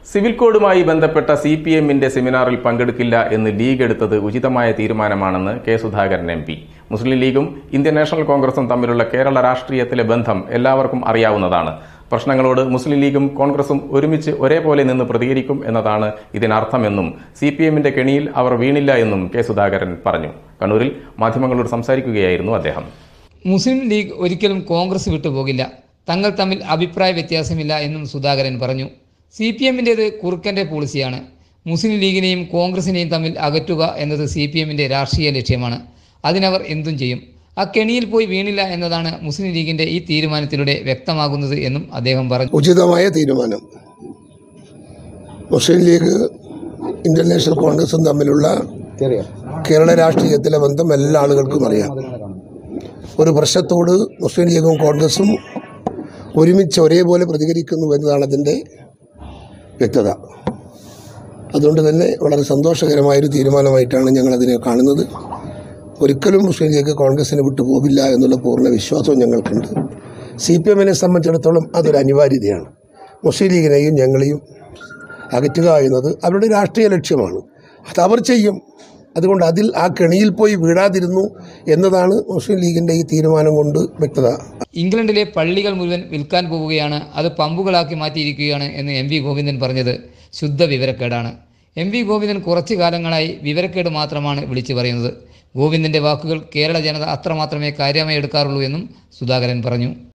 Civil കോഡുമായി ബന്ധപ്പെട്ട CPM-ന്റെ സെമിനാറിൽ പങ്കെടുക്കില്ല എന്ന് ലീഗ് എടുത്തത് ഉചിതമായ തീരുമാനമാണെന്ന് കെ സുധാകരൻ MP. മുസ്ലിം ലീഗും ഇന്ത്യൻ നാഷണൽ കോൺഗ്രസും തമ്മിലുള്ള കേരള രാഷ്ട്രീയത്തിലെ ബന്ധം എല്ലാവർക്കും അറിയാവുന്നതാണ്. പ്രശ്നങ്ങളോട് മുസ്ലിം ലീഗും കോൺഗ്രസും ഒരുമിച്ച് ഒരേപോലെ നിന്ന് പ്രതികരിക്കും എന്നതാണ് ഇതിനർത്ഥമെന്നും CPM-ന്റെ കെണിയിൽ അവർ വീണില്ല എന്നും കെ സുധാകരൻ പറഞ്ഞു. കണ്ണൂരിൽ മാധ്യമങ്ങളോട് സംസാരിക്കുകയായിരുന്നു അദ്ദേഹം. മുസ്ലിം ലീഗ് ഒരിക്കലും കോൺഗ്രസ് വിട്ടുപോകില്ല. തങ്ങൾ തമ്മിൽ അഭിപ്രായ വ്യത്യാസമില്ല എന്നും സുധാകരൻ പറഞ്ഞു. CPM-ന്റേത് കുറുക്കന്റെ പോളിസിയാണ്. മുസ്ലിം ലീഗിനെയും കോൺഗ്രസിനെയും തമ്മിൽ അകറ്റുക എന്നത് CPM-ന്റെ രാഷ്ട്രീയ ലക്ഷ്യമാണ്. അതിനവർ എന്തും ചെയ്യും. ആ കെണിയിൽ പോയി വീണില്ല എന്നതാണ് മുസ്ലിം ലീഗിന്റെ ഈ തീരുമാനത്തിലൂടെ വ്യക്തമാകുന്നത് എന്നും അദ്ദേഹം പറഞ്ഞു. ഉചിതമായ തീരുമാനം. മുസ്ലിം ലീഗ് ഇന്ത്യൻ നാഷണൽ കോൺഗ്രസും തമ്മിലുള്ള കേരള രാഷ്ട്രീയത്തിലെ ബന്ധം എല്ലാ ആളുകൾക്കും അറിയാം. ഒരു പ്രശ്നത്തോട് മുസ്ലിം ലീഗും കോൺഗ്രസും ഒരുമിച്ച് ഒരേപോലെ പ്രതികരിക്കുന്നു എന്നതാണ് അതിൻ്റെ വ്യക്തത. അതുകൊണ്ട് തന്നെ വളരെ സന്തോഷകരമായൊരു തീരുമാനമായിട്ടാണ് ഞങ്ങളതിനെ കാണുന്നത്. ഒരിക്കലും മുസ്ലിം ലീഗ് കോൺഗ്രസിനെ വിട്ടുപോകില്ല എന്നുള്ള പൂർണ്ണ വിശ്വാസവും ഞങ്ങൾക്കുണ്ട്. CPM-നെ സംബന്ധിച്ചിടത്തോളം അതൊരു അനിവാര്യതയാണ്. മുസ്ലിം ലീഗിനെയും ഞങ്ങളെയും അകറ്റുക എന്നത് അവരുടെ രാഷ്ട്രീയ ലക്ഷ്യമാണ്. അത് അവർ ചെയ്യും. അതുകൊണ്ട് അതിൽ ആ കെണിയിൽ പോയി വീഴാതിരുന്നു എന്നതാണ് മുസ്ലിം ലീഗിൻ്റെ ഈ തീരുമാനം കൊണ്ട് വ്യക്തത. ഇംഗ്ലണ്ടിലെ പള്ളികൾ മുഴുവൻ വിൽക്കാൻ പോവുകയാണ്, അത് പമ്പുകളാക്കി മാറ്റിയിരിക്കുകയാണ് എന്ന് MP ഗോവിന്ദൻ പറഞ്ഞത് ശുദ്ധ വിവരക്കേടാണ്. MP ഗോവിന്ദൻ കുറച്ചു കാലങ്ങളായി വിവരക്കേട് മാത്രമാണ് വിളിച്ചു പറയുന്നത്. ഗോവിന്ദൻ്റെ വാക്കുകൾ കേരള ജനത അത്രമാത്രമേ കാര്യമായി എടുക്കാറുള്ളൂ എന്നും സുധാകരൻ പറഞ്ഞു.